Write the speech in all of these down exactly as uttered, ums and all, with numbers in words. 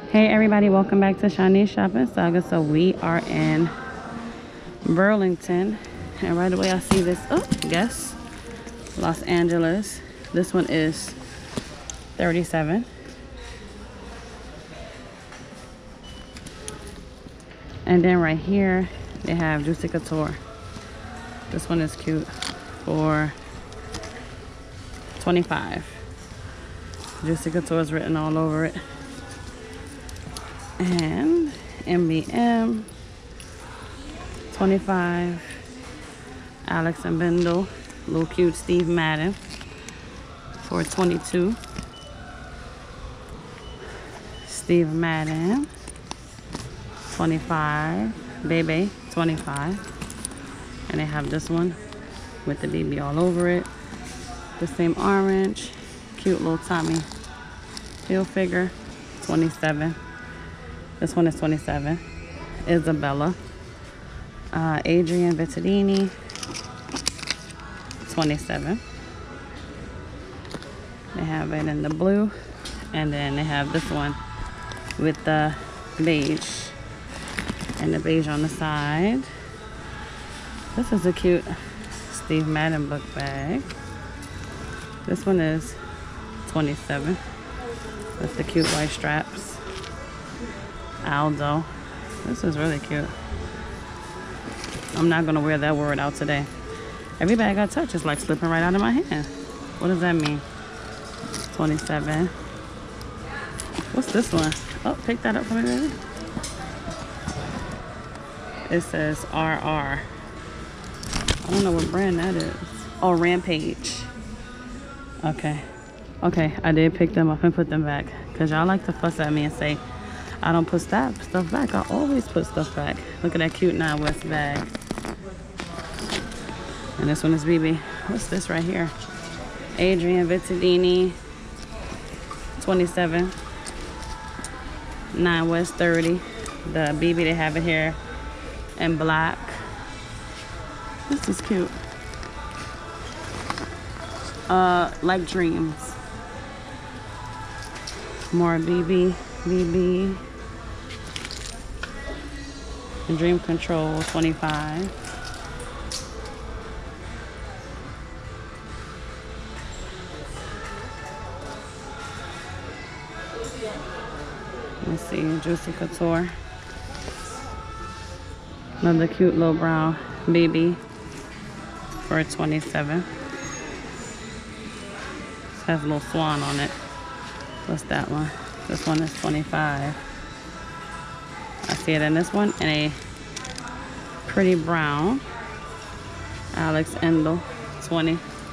Hey everybody, welcome back to Shanice Shopping Saga. So we are in Burlington, and right away I see this, oh, guess, Los Angeles. This one is thirty-seven. And then right here, they have Juicy Couture. This one is cute for twenty-five. Juicy Couture is written all over it. And M B M, twenty-five. Alex and Bendel, little cute Steve Madden for twenty-two. Steve Madden, twenty-five. Bebe, twenty-five. And they have this one with the B B all over it. The same orange, cute little Tommy Hilfiger, twenty-seven. This one is twenty-seven. Isabella. Uh, Adrian Vittadini, twenty-seven. They have it in the blue. And then they have this one with the beige. And the beige on the side. This is a cute Steve Madden book bag. This one is twenty-seven. With the cute white straps. Aldo. This is really cute. I'm not gonna wear that word out today. Every bag I touch is like slipping right out of my hand. What does that mean? twenty-seven. What's this one? Oh, pick that up for me, baby. It says R R. I don't know what brand that is. Oh, Rampage. Okay. Okay, I did pick them up and put them back. Because y'all like to fuss at me and say, I don't put stuff, stuff back. I always put stuff back. Look at that cute Nine West bag. And this one is B B. What's this right here? Adrian Vittadini, twenty-seven. Nine West, thirty. The B B, they have it here in black. This is cute. Uh, like Dreams. More B B, B B. Dream Control, twenty-five. Let's see, Juicy Couture. Another cute little brown baby for twenty-seven. This has a little swan on it. What's that one? This one is twenty-five. I see it in this one in a pretty brown. Alex Endel, twenty.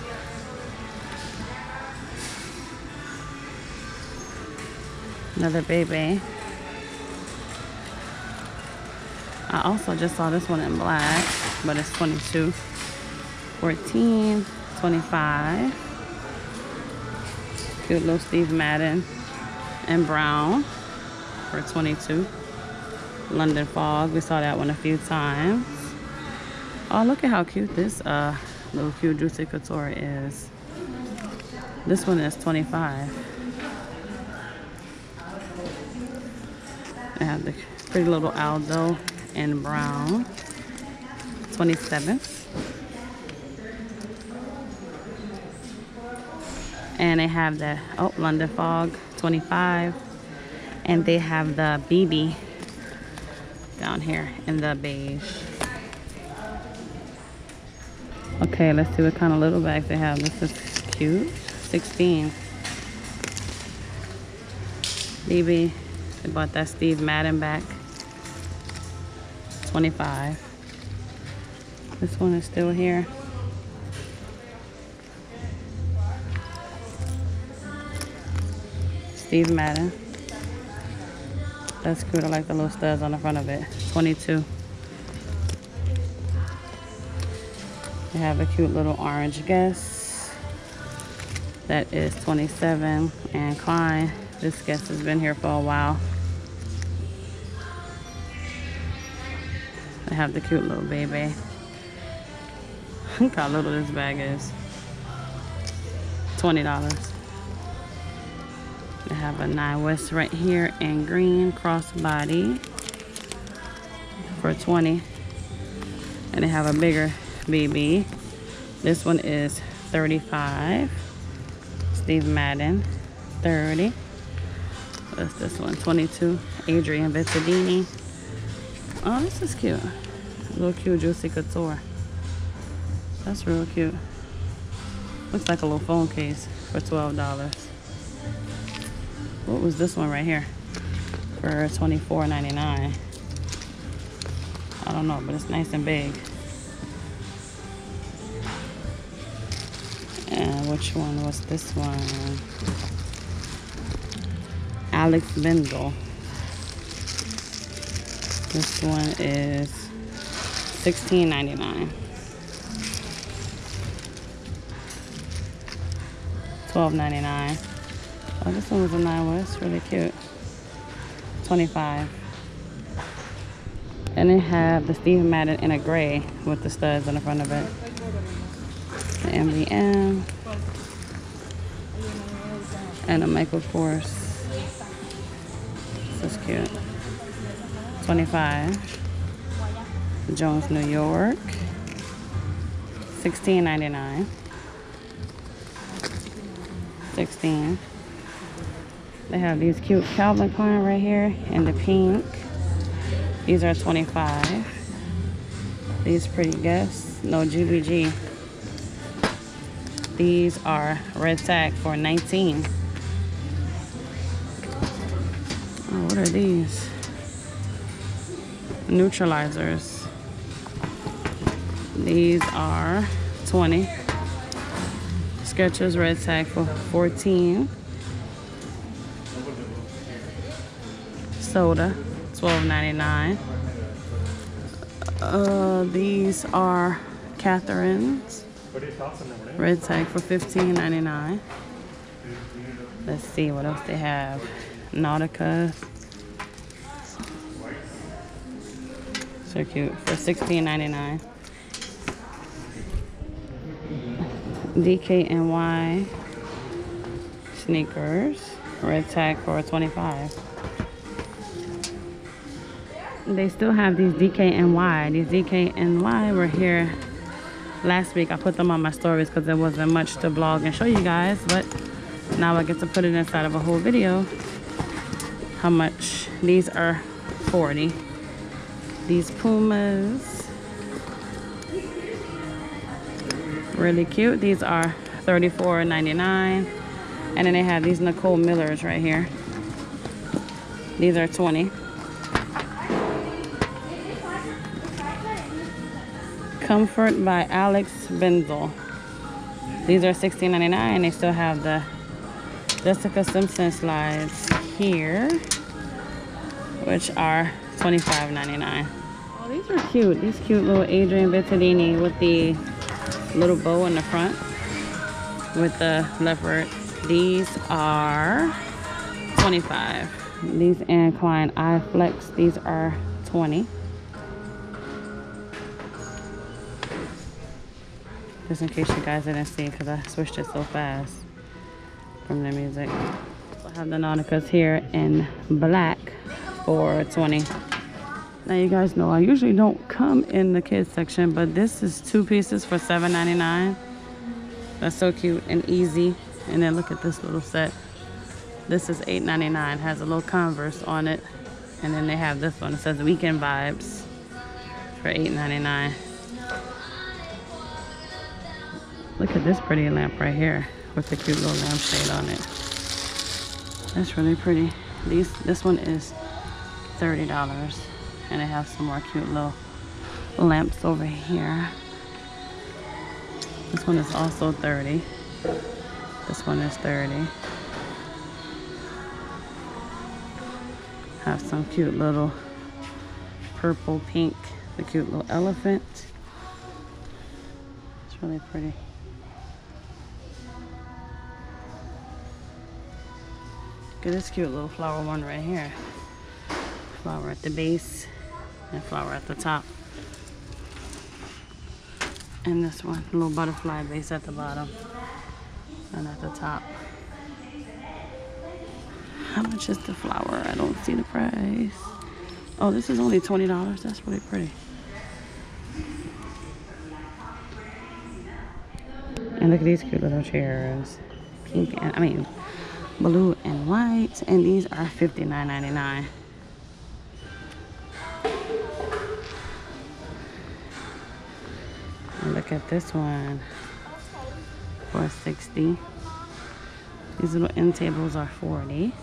Another baby. I also just saw this one in black, but it's twenty-two. fourteen, twenty-five. Cute little Steve Madden in brown for twenty-two. London Fog, we saw that one a few times. Oh, look at how cute this uh little cute Juicy Couture is. This one is twenty-five. I have the pretty little Aldo in brown, twenty-seven. And they have the, oh, London Fog, twenty-five. And they have the B B down here in the beige. Okay, let's see what kind of little bags they have. This is cute. sixteen. B B. They bought that Steve Madden back. twenty-five. This one is still here. Steve Madden. That's cute. I like the little studs on the front of it. twenty-two. They have a cute little orange Guess. That is twenty-seven. And Klein. This Guess has been here for a while. They have the cute little baby. Look how little this bag is. twenty dollars. They have a nine West right here in green crossbody for twenty. And they have a bigger B B. This one is thirty-five. Steve Madden, thirty. What's this one? twenty-two. Adrian Vittadini. Oh, this is cute. Little cute Juicy Couture. That's real cute. Looks like a little phone case for twelve dollars. What was this one right here? For twenty-four ninety-nine. I don't know, but it's nice and big. And which one was this one? Alex Bendel. This one is sixteen ninety-nine. twelve ninety-nine. Oh, this one was a nine West, really cute. twenty-five. And they have the Steve Madden in a gray with the studs in the front of it. The M B M. And a Michael Kors. This is cute. twenty-five. Jones, New York. sixteen ninety-nine. sixteen. They have these cute Calvin Klein right here in the pink. These are twenty-five. These pretty guests. No G B G. These are red tag for nineteen. Oh, what are these? Neutralizers. These are twenty. Skechers red tag for fourteen. Soda, twelve ninety-nine. Uh, these are Catherine's. Red tag for fifteen ninety-nine. Let's see what else they have. Nautica. So cute for sixteen ninety-nine. D K N Y sneakers. Red tag for twenty-five. They still have these D K N Y. These D K N Y were here last week. I put them on my stories because there wasn't much to vlog and show you guys, but now I get to put it inside of a whole video. How much? These are forty. These Pumas, really cute. These are thirty-four ninety-nine. And then they have these Nicole Millers right here. These are twenty. Comfort by Alex Bendel. These are sixteen ninety-nine. They still have the Jessica Simpson slides here, which are twenty-five ninety-nine. Oh, these are cute. These cute little Adrian Vittadini with the little bow in the front with the leopard. These are twenty-five. These Anne Klein Eye Flex. These are twenty. Just in case you guys didn't see, because I switched it so fast from the music. So I have the Nauticas here in black for twenty. Now you guys know I usually don't come in the kids section, but this is two pieces for seven ninety-nine. That's so cute and easy. And then look at this little set. This is eight ninety-nine. Has a little Converse on it. And then they have this one. It says Weekend Vibes for eight ninety-nine. Look at this pretty lamp right here with the cute little lampshade on it. That's really pretty. These, this one is thirty dollars. And they have some more cute little lamps over here. This one is also thirty. This one is thirty. Have some cute little purple, pink, the cute little elephant. It's really pretty. Look at this cute little flower one right here. Flower at the base and flower at the top. And this one, little butterfly base at the bottom and at the top. How much is the flower? I don't see the price. Oh, this is only twenty dollars. That's really pretty. And look at these cute little chairs. Pink and, I mean, blue and white. And these are fifty-nine ninety-nine. And look at this one for sixty. These little end tables are forty.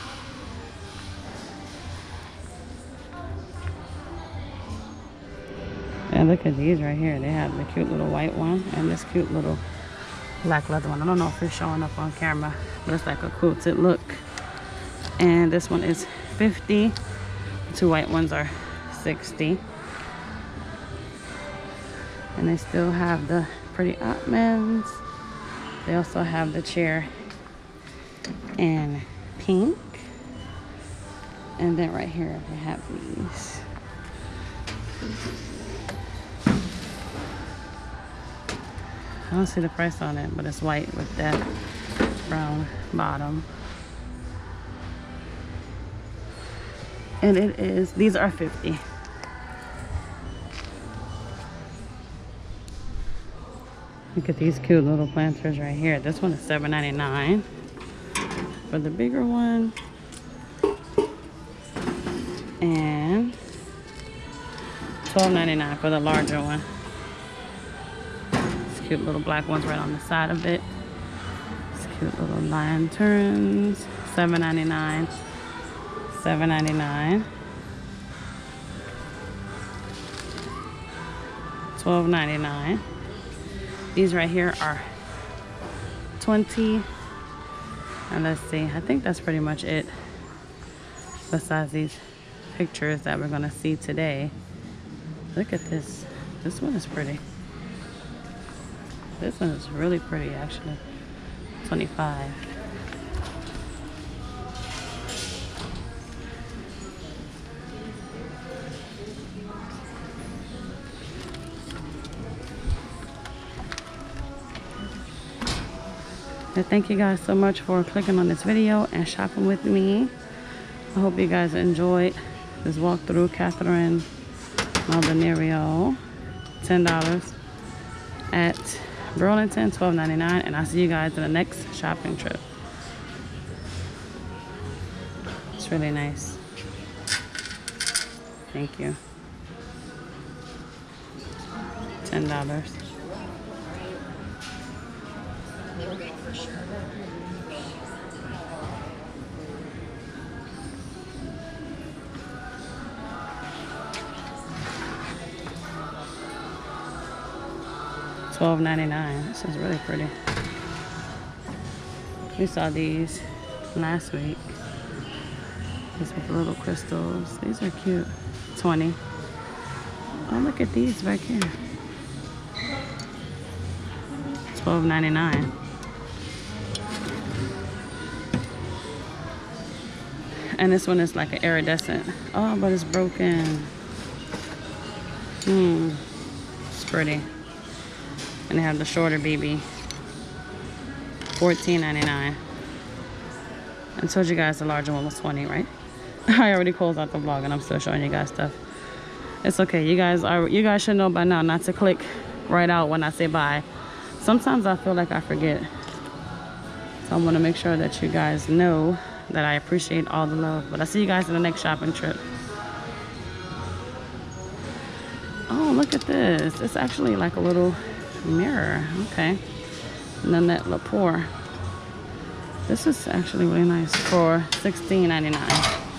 And look at these right here. They have the cute little white one and this cute little black leather one. I don't know if it's showing up on camera, but it's like a quilted look. And this one is fifty. The two white ones are sixty. And they still have the pretty ottomans. They also have the chair in pink. And then right here they have these. I don't see the price on it, but it's white with that brown bottom. And it is, these are fifty. Look at these cute little planters right here. This one is seven ninety-nine. For the bigger one. And twelve ninety-nine for the larger one. Cute little black ones right on the side of it. These cute little lanterns. seven ninety-nine. seven ninety-nine. twelve ninety-nine. These right here are twenty. And let's see, I think that's pretty much it. Besides these pictures that we're gonna see today. Look at this. This one is pretty. This one is really pretty, actually. twenty-five. And thank you guys so much for clicking on this video and shopping with me. I hope you guys enjoyed this walk through Catherine Maldonario. ten dollars at Burlington, twelve ninety-nine, and I'll see you guys in the next shopping trip. It's really nice. Thank you. ten dollars. twelve ninety-nine. This is really pretty. We saw these last week. These with the little crystals. These are cute. twenty. Oh, look at these back here. twelve ninety-nine. And this one is like an iridescent. Oh, but it's broken. Hmm. It's pretty. And they have the shorter B B. fourteen ninety-nine. I told you guys the larger one was twenty, right? I already closed out the vlog and I'm still showing you guys stuff. It's okay. You guys are you guys should know by now not to click right out when I say bye. Sometimes I feel like I forget. So I want to make sure that you guys know that I appreciate all the love. But I'll see you guys in the next shopping trip. Oh, look at this. It's actually like a little mirror. Okay. Nanette Lepore. This is actually really nice for sixteen ninety-nine.